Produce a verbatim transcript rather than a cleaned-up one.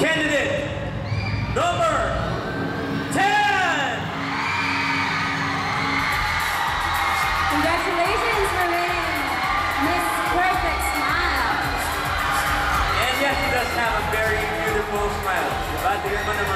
Candidate number ten! Congratulations for winning Miss Perfect Smile. And yes, she does have a very beautiful smile. Diba? Tingnan mo naman